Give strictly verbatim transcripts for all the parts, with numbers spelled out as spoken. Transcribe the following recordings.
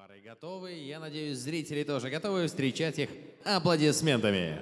Пары готовы. Я надеюсь, зрители тоже готовы встречать их аплодисментами.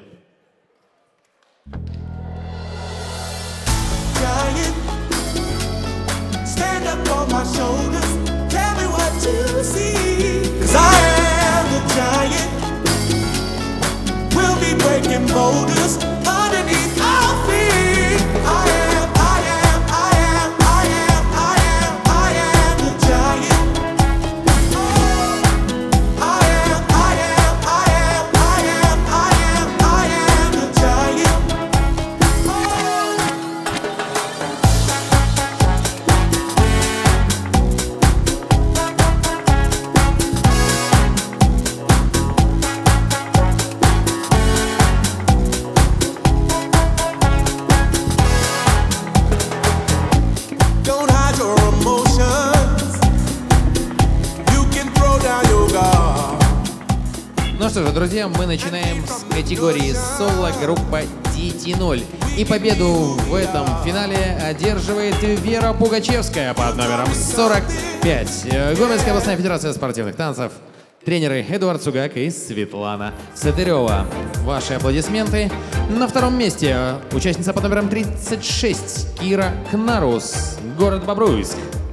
Ну что же, друзья, мы начинаем с категории соло группа ди ти ноль. И победу в этом финале одерживает Вера Пугачевская под номером сорок пять. Гомельская областная федерация спортивных танцев. Тренеры Эдуард Сугак и Светлана Цетырева. Ваши аплодисменты. На втором месте участница под номером тридцать шесть Кира Кнарус, город Бобруйск.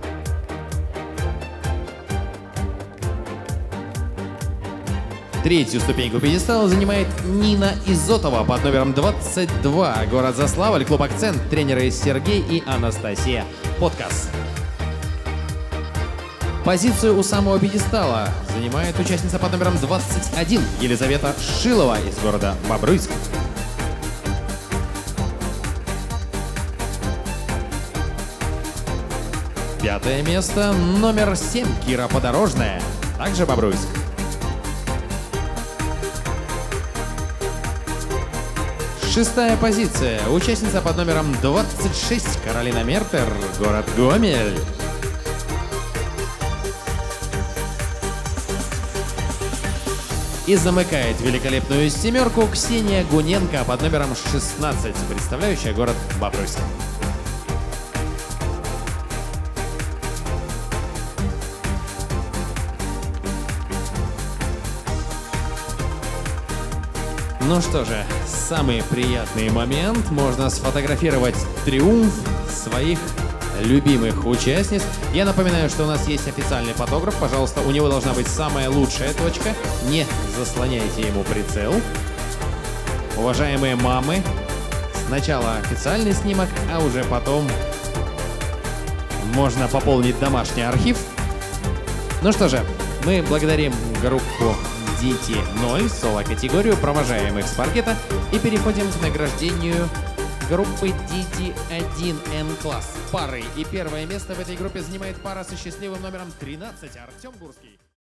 Третью ступеньку пьедестала занимает Нина Изотова под номером двадцать два, город Заславль, клуб «Акцент», тренеры Сергей и Анастасия Подкас. Позицию у самого пьедестала занимает участница под номером двадцать один Елизавета Шилова из города Бобруйск. Пятое место номер семь Кира Подорожная, также Бобруйск. Шестая позиция. Участница под номером двадцать шесть Каролина Мертер, город Гомель. И замыкает великолепную семерку Ксения Гуненко под номером шестнадцать, представляющая город Бобруйск. Ну что же, самый приятный момент. Можно сфотографировать триумф своих любимых участниц. Я напоминаю, что у нас есть официальный фотограф. Пожалуйста, у него должна быть самая лучшая точка. Не заслоняйте ему прицел. Уважаемые мамы, сначала официальный снимок, а уже потом можно пополнить домашний архив. Ну что же, мы благодарим группу ди ти ноль, соло-категорию, провожаем их с паркета и переходим к награждению группы ди ти один Н-класс пары. И первое место в этой группе занимает пара со счастливым номером тринадцать Артем Гурский.